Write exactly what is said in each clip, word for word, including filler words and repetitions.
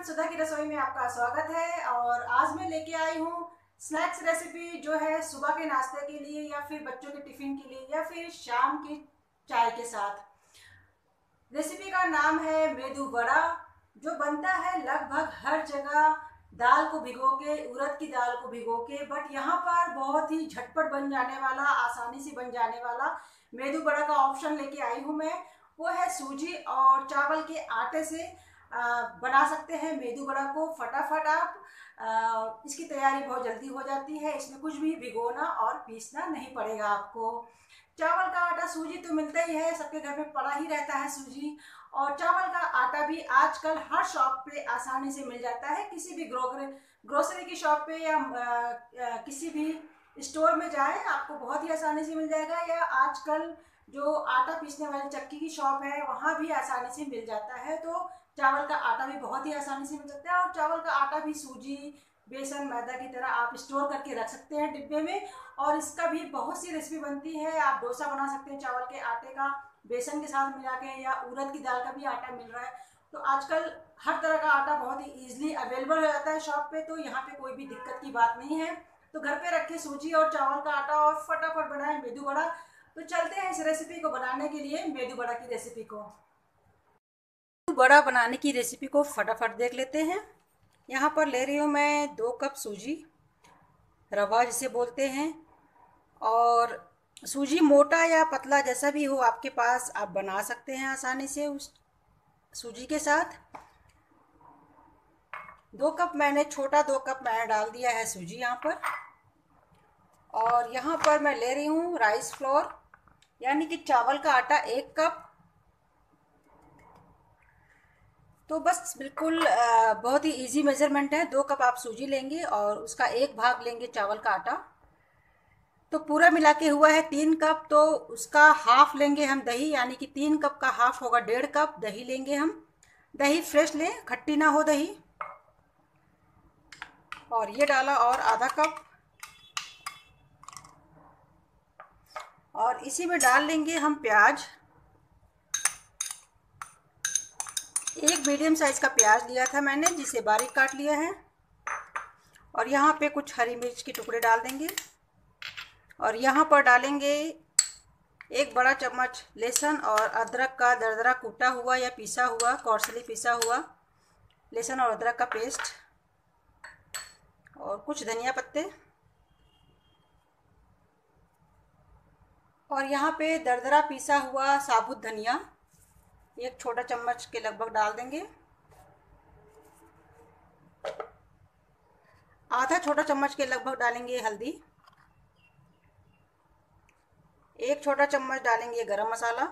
Everyone, सुधा की रसोई में आपका स्वागत है। और आज मैं लेके आई हूँ स्नैक्स रेसिपी जो है सुबह के नाश्ते के लिए या फिर बच्चों के टिफिन के लिए या फिर शाम की चाय के साथ। रेसिपी का नाम है मेदू वड़ा, जो बनता है लगभग हर जगह दाल को भिगो के, उड़द की दाल को भिगो के। बट यहाँ पर बहुत ही झटपट बन जाने वाला, आसानी से बन जाने वाला मेदू वड़ा का ऑप्शन लेके आई हूँ मैं। वो है सूजी और चावल के आटे से आ, बना सकते हैं मेदू वड़ा को फटाफट आप। आ, इसकी तैयारी बहुत जल्दी हो जाती है, इसमें कुछ भी भिगोना और पीसना नहीं पड़ेगा आपको। चावल का आटा, सूजी तो मिलता ही है, सबके घर में पड़ा ही रहता है सूजी। और चावल का आटा भी आजकल हर शॉप पे आसानी से मिल जाता है। किसी भी ग्रोसरी ग्रोसरी की शॉप पे या आ, आ, किसी भी स्टोर में जाएं, आपको बहुत ही आसानी से मिल जाएगा। या आजकल जो आटा पीसने वाली चक्की की शॉप है वहाँ भी आसानी से मिल जाता है। तो चावल का आटा भी बहुत ही आसानी से मिल सकता है। और चावल का आटा भी सूजी, बेसन, मैदा की तरह आप स्टोर करके रख सकते हैं डिब्बे में। और इसका भी बहुत सी रेसिपी बनती है। आप डोसा बना सकते हैं चावल के आटे का बेसन के साथ मिला के, या उड़द की दाल का भी आटा मिल रहा है। तो आजकल हर तरह का आटा बहुत ही ईजिली अवेलेबल हो जाता है शॉप पे, तो यहाँ पे कोई भी दिक्कत की बात नहीं है। तो घर पे रखे सूजी और चावल का आटा और फटाफट बनाए मेदू वड़ा। तो चलते हैं इस रेसिपी को बनाने के लिए, मेदू वड़ा की रेसिपी को। बड़ा बनाने की रेसिपी को फटाफट देख लेते हैं। यहाँ पर ले रही हूँ मैं दो कप सूजी, रवा जिसे बोलते हैं। और सूजी मोटा या पतला जैसा भी हो आपके पास, आप बना सकते हैं आसानी से उस सूजी के साथ। दो कप मैंने, छोटा दो कप मैंने डाल दिया है सूजी यहाँ पर। और यहाँ पर मैं ले रही हूँ राइस फ्लोर, यानी कि चावल का आटा एक कप। तो बस बिल्कुल बहुत ही इजी मेजरमेंट है। दो कप आप सूजी लेंगे और उसका एक भाग लेंगे चावल का आटा। तो पूरा मिला के हुआ है तीन कप। तो उसका हाफ लेंगे हम दही, यानी कि तीन कप का हाफ होगा डेढ़ कप दही लेंगे हम। दही फ्रेश लें, खट्टी ना हो दही। और ये डाला और आधा कप। और इसी में डाल लेंगे हम प्याज। एक मीडियम साइज का प्याज लिया था मैंने, जिसे बारीक काट लिया है। और यहाँ पे कुछ हरी मिर्च के टुकड़े डाल देंगे। और यहाँ पर डालेंगे एक बड़ा चम्मच लहसुन और अदरक का दरदरा कूटा हुआ या पीसा हुआ, कौरसली पीसा हुआ लहसुन और अदरक का पेस्ट। और कुछ धनिया पत्ते। और यहाँ पे दरदरा पीसा हुआ साबुत धनिया एक छोटा चम्मच के लगभग डाल देंगे। आधा छोटा चम्मच के लगभग डालेंगे हल्दी। एक छोटा चम्मच डालेंगे गरम मसाला।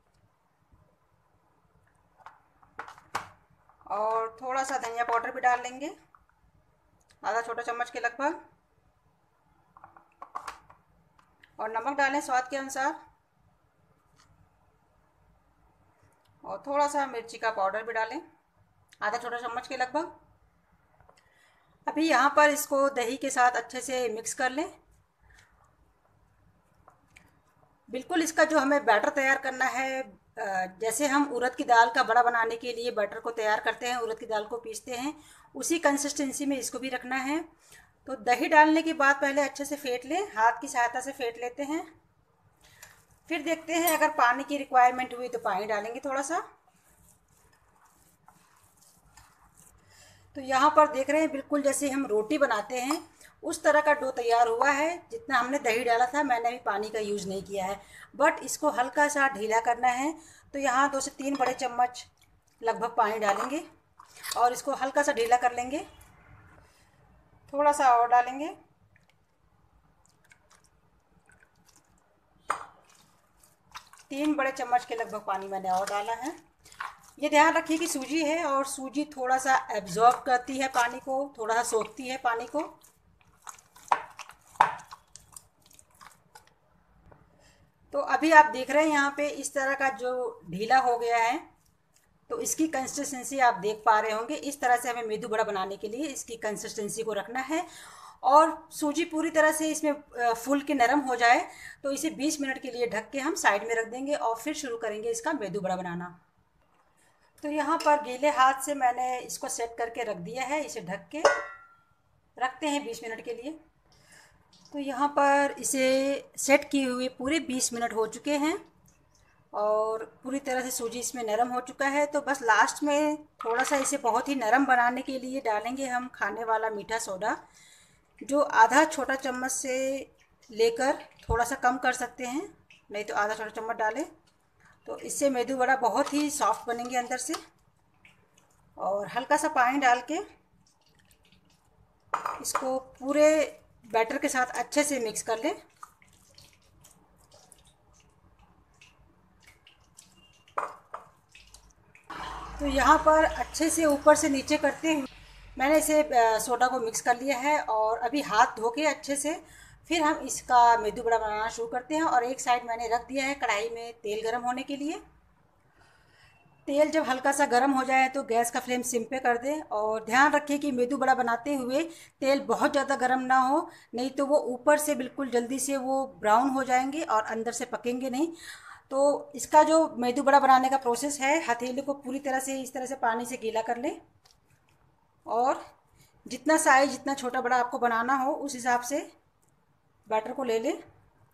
और थोड़ा सा धनिया पाउडर भी डाल लेंगे, आधा छोटा चम्मच के लगभग। और नमक डालें स्वाद के अनुसार। और थोड़ा सा मिर्ची का पाउडर भी डालें, आधा छोटा चम्मच के लगभग। अभी यहाँ पर इसको दही के साथ अच्छे से मिक्स कर लें। बिल्कुल इसका जो हमें बैटर तैयार करना है, जैसे हम उड़द की दाल का बड़ा बनाने के लिए बैटर को तैयार करते हैं, उड़द की दाल को पीसते हैं, उसी कंसिस्टेंसी में इसको भी रखना है। तो दही डालने के बाद पहले अच्छे से फेंट लें, हाथ की सहायता से फेंट लेते हैं। फिर देखते हैं अगर पानी की रिक्वायरमेंट हुई तो पानी डालेंगे थोड़ा सा। तो यहाँ पर देख रहे हैं बिल्कुल जैसे हम रोटी बनाते हैं उस तरह का डो तैयार हुआ है। जितना हमने दही डाला था, मैंने भी पानी का यूज़ नहीं किया है। बट इसको हल्का सा ढीला करना है। तो यहाँ दो से तीन बड़े चम्मच लगभग पानी डालेंगे और इसको हल्का सा ढीला कर लेंगे। थोड़ा सा और डालेंगे। तीन बड़े चम्मच के लगभग पानी मैंने और डाला है। ये ध्यान रखिए कि सूजी है और सूजी थोड़ा सा एब्जॉर्ब करती है पानी को, थोड़ा सा सोखती है पानी को। तो अभी आप देख रहे हैं यहाँ पे इस तरह का जो ढीला हो गया है। तो इसकी कंसिस्टेंसी आप देख पा रहे होंगे। इस तरह से हमें मेदू वड़ा बनाने के लिए इसकी कंसिस्टेंसी को रखना है। और सूजी पूरी तरह से इसमें फूल के नरम हो जाए तो इसे बीस मिनट के लिए ढक के हम साइड में रख देंगे और फिर शुरू करेंगे इसका मेदू वड़ा बनाना। तो यहाँ पर गीले हाथ से मैंने इसको सेट करके रख दिया है। इसे ढक के रखते हैं बीस मिनट के लिए। तो यहाँ पर इसे सेट किए हुए पूरे बीस मिनट हो चुके हैं और पूरी तरह से सूजी इसमें नरम हो चुका है। तो बस लास्ट में थोड़ा सा इसे बहुत ही नरम बनाने के लिए डालेंगे हम खाने वाला मीठा सोडा, जो आधा छोटा चम्मच से लेकर थोड़ा सा कम कर सकते हैं, नहीं तो आधा छोटा चम्मच डालें। तो इससे मेदू वड़ा बहुत ही सॉफ्ट बनेंगे अंदर से। और हल्का सा पानी डाल के इसको पूरे बैटर के साथ अच्छे से मिक्स कर लें। तो यहाँ पर अच्छे से ऊपर से नीचे करते हुए मैंने इसे सोडा को मिक्स कर लिया है और अभी हाथ धो के अच्छे से फिर हम इसका मेदू वड़ा बनाना शुरू करते हैं। और एक साइड मैंने रख दिया है कढ़ाई में तेल गरम होने के लिए। तेल जब हल्का सा गर्म हो जाए तो गैस का फ्लेम सिम पे कर दें और ध्यान रखें कि मेदू वड़ा बनाते हुए तेल बहुत ज़्यादा गर्म ना हो, नहीं तो वो ऊपर से बिल्कुल जल्दी से वो ब्राउन हो जाएंगे और अंदर से पकेंगे नहीं। तो इसका जो मेदू वड़ा बनाने का प्रोसेस है, हथेली को पूरी तरह से इस तरह से पानी से गीला कर लें और जितना साइज जितना छोटा बड़ा आपको बनाना हो उस हिसाब से बैटर को ले लें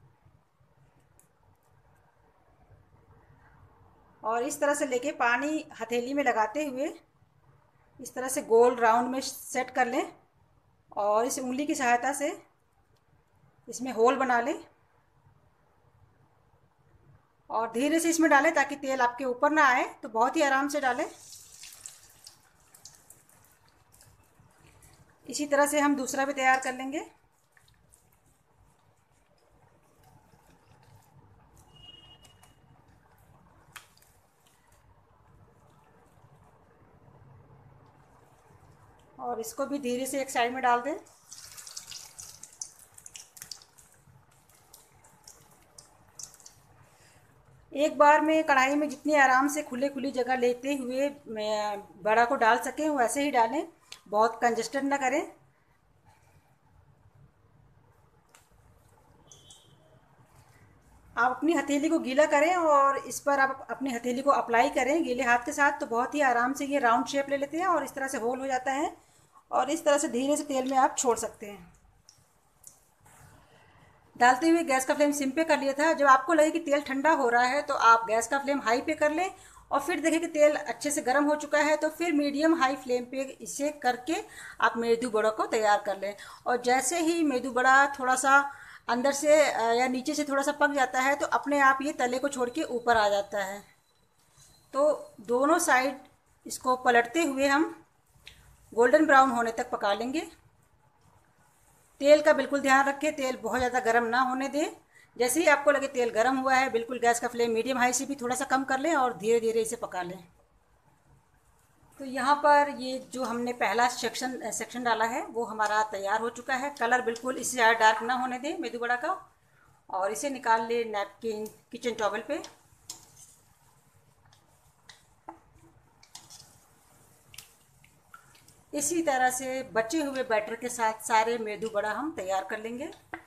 और इस तरह से लेके पानी हथेली में लगाते हुए इस तरह से गोल राउंड में सेट कर लें और इस उंगली की सहायता से इसमें होल बना लें और धीरे से इसमें डालें ताकि तेल आपके ऊपर ना आए। तो बहुत ही आराम से डालें। इसी तरह से हम दूसरा भी तैयार कर लेंगे। और इसको भी धीरे से एक साइड में डाल दें। एक बार में कढ़ाई में जितनी आराम से खुले खुली जगह लेते हुए बड़ा को डाल सकें वैसे ही डालें, बहुत कंजस्टेड ना करें। आप अपनी हथेली को गीला करें और इस पर आप अपनी हथेली को अप्लाई करें गीले हाथ के साथ, तो बहुत ही आराम से ये राउंड शेप ले लेते हैं और इस तरह से होल हो जाता है और इस तरह से धीरे से तेल में आप छोड़ सकते हैं। डालते हुए गैस का फ्लेम सिम पे कर लिया था। जब आपको लगे कि तेल ठंडा हो रहा है तो आप गैस का फ्लेम हाई पे कर लें और फिर देखें कि तेल अच्छे से गर्म हो चुका है तो फिर मीडियम हाई फ्लेम पे इसे करके आप मेदू बड़ा को तैयार कर लें। और जैसे ही मेदू बड़ा थोड़ा सा अंदर से या नीचे से थोड़ा सा पक जाता है तो अपने आप ये तले को छोड़ के ऊपर आ जाता है। तो दोनों साइड इसको पलटते हुए हम गोल्डन ब्राउन होने तक पका लेंगे। तेल का बिल्कुल ध्यान रखें, तेल बहुत ज़्यादा गर्म ना होने दें। जैसे ही आपको लगे तेल गर्म हुआ है, बिल्कुल गैस का फ्लेम मीडियम हाई से भी थोड़ा सा कम कर लें और धीरे धीरे इसे पका लें। तो यहाँ पर ये जो हमने पहला सेक्शन सेक्शन डाला है वो हमारा तैयार हो चुका है। कलर बिल्कुल इससे ज़्यादा डार्क ना होने दें मेदू वड़ा का और इसे निकाल ले नैपकिन किचन टॉवल पे। इसी तरह से बचे हुए बैटर के साथ सारे मेदू वड़ा हम तैयार कर लेंगे।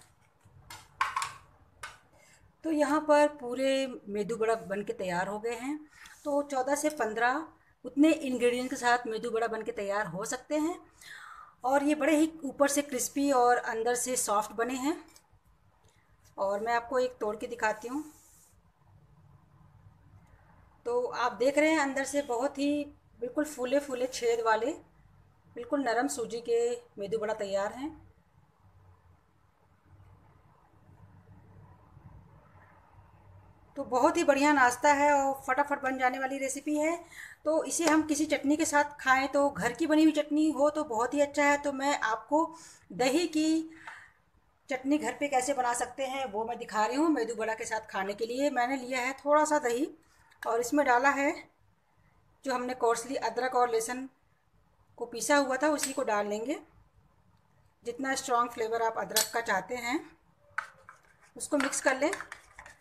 तो यहाँ पर पूरे मेदू वड़ा बन के तैयार हो गए हैं। तो चौदह से पंद्रह उतने इंग्रेडिएंट के साथ मेदू वड़ा बन के तैयार हो सकते हैं और ये बड़े ही ऊपर से क्रिस्पी और अंदर से सॉफ्ट बने हैं। और मैं आपको एक तोड़ के दिखाती हूँ। तो आप देख रहे हैं अंदर से बहुत ही बिल्कुल फूले फूले छेद वाले बिल्कुल नरम सूजी के मेदू वड़ा तैयार हैं। तो बहुत ही बढ़िया नाश्ता है और फटाफट बन जाने वाली रेसिपी है। तो इसे हम किसी चटनी के साथ खाएं तो घर की बनी हुई चटनी हो तो बहुत ही अच्छा है। तो मैं आपको दही की चटनी घर पे कैसे बना सकते हैं वो मैं दिखा रही हूँ। मेदू वड़ा के साथ खाने के लिए मैंने लिया है थोड़ा सा दही और इसमें डाला है जो हमने कोर्सली अदरक और लहसुन को पीसा हुआ था, उसी को डाल लेंगे। जितना स्ट्रॉन्ग फ्लेवर आप अदरक का चाहते हैं उसको मिक्स कर लें।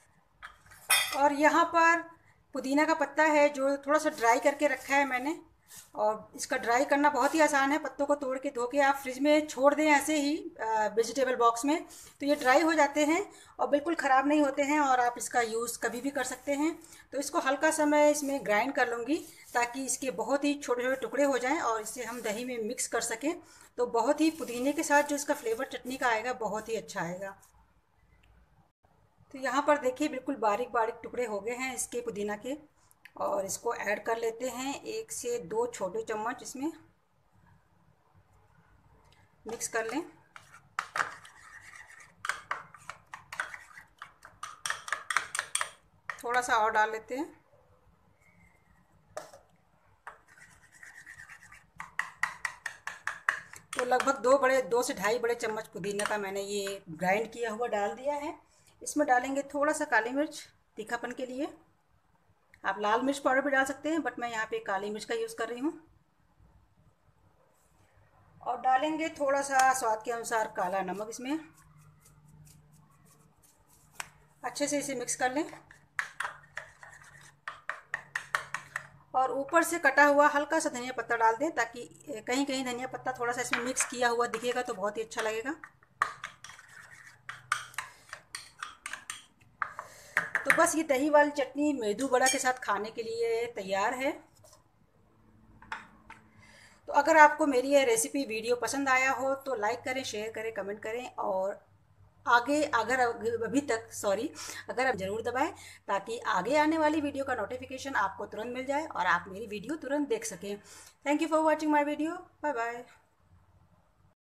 और यहाँ पर पुदीना का पत्ता है जो थोड़ा सा ड्राई करके रखा है मैंने, और इसका ड्राई करना बहुत ही आसान है। पत्तों को तोड़ के धो के आप फ्रिज में छोड़ दें ऐसे ही वेजिटेबल बॉक्स में, तो ये ड्राई हो जाते हैं और बिल्कुल ख़राब नहीं होते हैं और आप इसका यूज़ कभी भी कर सकते हैं। तो इसको हल्का सा मैं इसमें ग्राइंड कर लूँगी ताकि इसके बहुत ही छोटे छोटे टुकड़े हो जाएँ और इसे हम दही में मिक्स कर सकें। तो बहुत ही पुदीने के साथ जो इसका फ्लेवर चटनी का आएगा बहुत ही अच्छा आएगा। तो यहाँ पर देखिए बिल्कुल बारीक बारीक टुकड़े हो गए हैं इसके पुदीना के, और इसको ऐड कर लेते हैं। एक से दो छोटे चम्मच इसमें मिक्स कर लें। थोड़ा सा और डाल लेते हैं। तो लगभग दो बड़े दो से ढाई बड़े चम्मच पुदीना का मैंने ये ग्राइंड किया हुआ डाल दिया है। इसमें डालेंगे थोड़ा सा काली मिर्च तीखापन के लिए। आप लाल मिर्च पाउडर भी डाल सकते हैं, बट मैं यहाँ पे काली मिर्च का यूज़ कर रही हूँ। और डालेंगे थोड़ा सा स्वाद के अनुसार काला नमक इसमें। अच्छे से इसे मिक्स कर लें और ऊपर से कटा हुआ हल्का सा धनिया पत्ता डाल दें, ताकि कहीं कहीं धनिया पत्ता थोड़ा सा इसमें मिक्स किया हुआ दिखेगा तो बहुत ही अच्छा लगेगा। तो बस ये दही वाली चटनी मेदू वड़ा के साथ खाने के लिए तैयार है। तो अगर आपको मेरी ये रेसिपी वीडियो पसंद आया हो तो लाइक करें, शेयर करें, कमेंट करें, और आगे अगर अभी तक सॉरी अगर आप ज़रूर दबाएं ताकि आगे आने वाली वीडियो का नोटिफिकेशन आपको तुरंत मिल जाए और आप मेरी वीडियो तुरंत देख सकें। Thank you for watching my video. Bye bye.